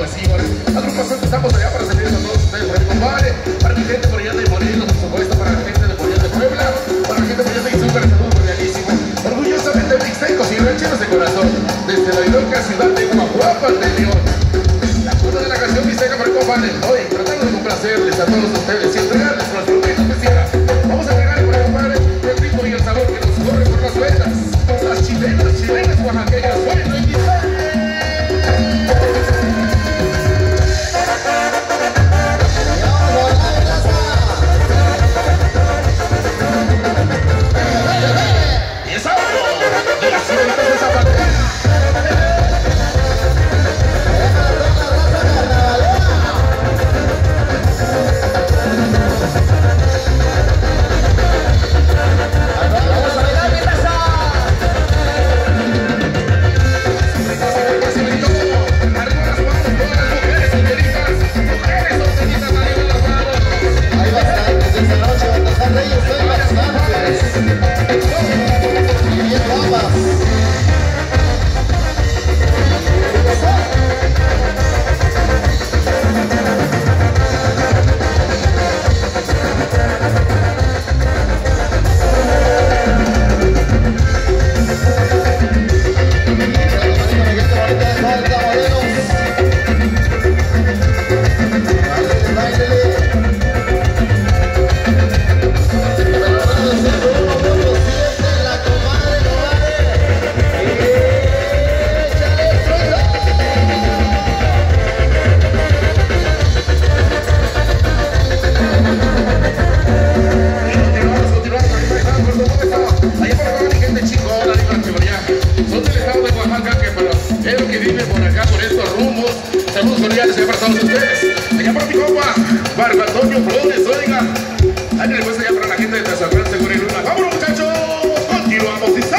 agrupación. Agrupación que estamos allá para servirles a todos ustedes, para mi compadre, para mi gente por allá de Morelos, por supuesto, para la gente de Morelos de Puebla, para la gente por allá de Izúcar, saludos cordialísimo. Orgullosamente mixtecos y rancheros de corazón, desde la irónica ciudad de Guajuapan de León. La cuna de la canción mixteca para el compadre, hoy tratando de complacerles a todos ustedes y entregarles nuestro momento especial. Vamos a entregar para el compadre el ritmo y el sabor que nos corre por las venas. Las chilenas oaxaqueñas, bueno y Marco Antonio Flores, oiga. Ándale pues allá para la gente de Tazahuán, Segura y Luna. ¡Vámonos, muchachos! ¡Continuamos, dice!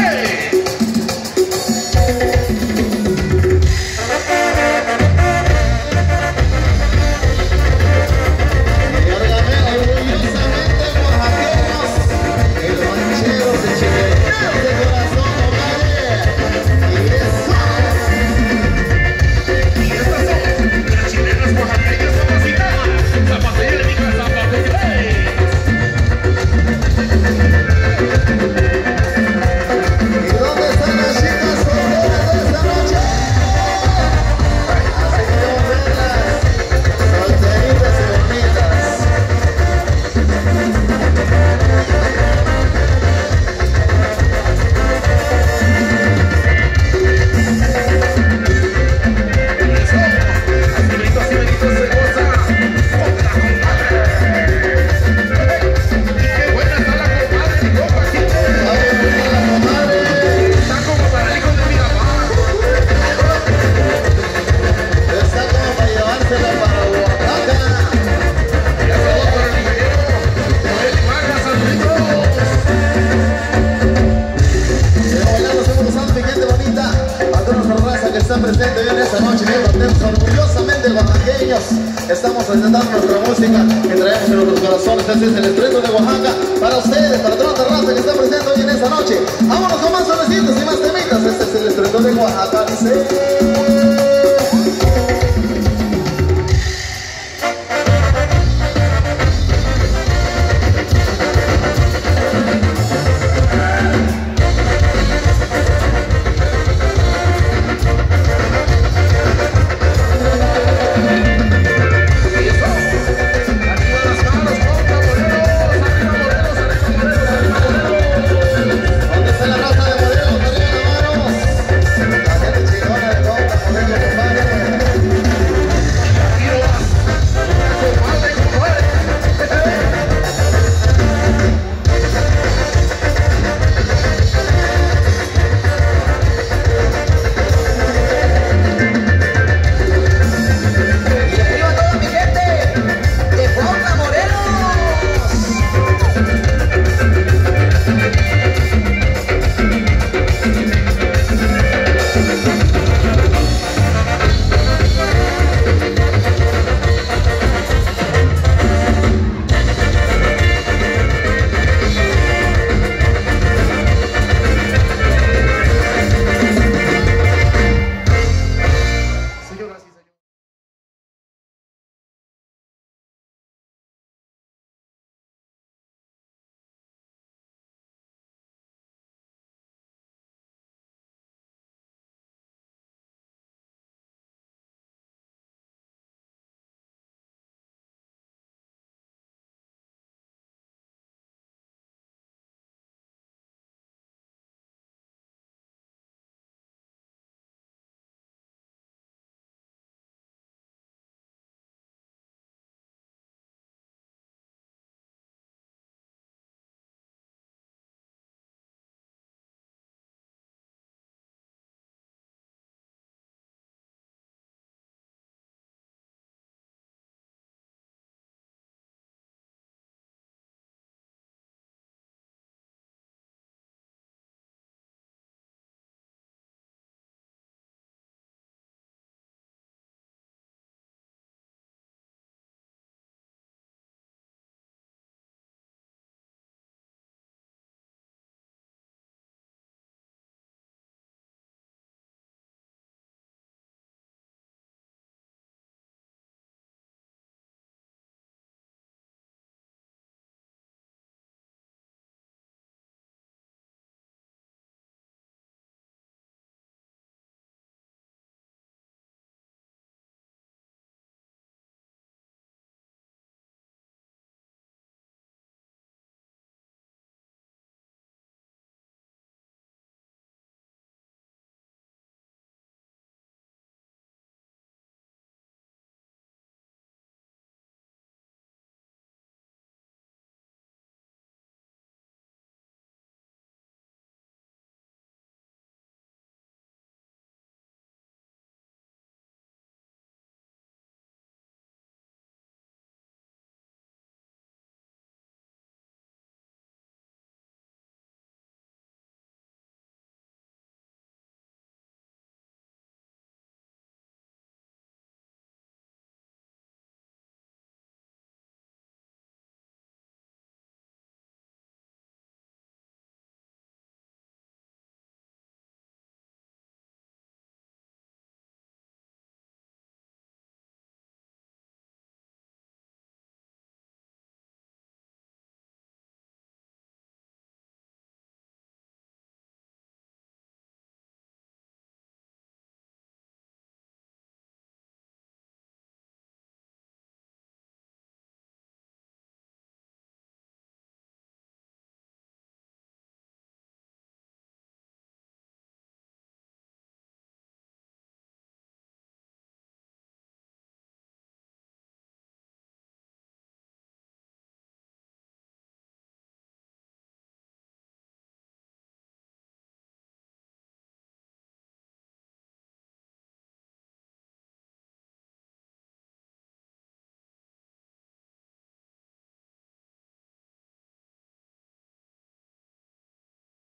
Presente hoy en esta noche, bien contentos, orgullosamente oaxaqueños. Estamos presentando nuestra música que traemos en nuestros corazones. Este es el estreno de Oaxaca para ustedes, para toda la raza que está presente hoy en esta noche. Vámonos con más solicitudes.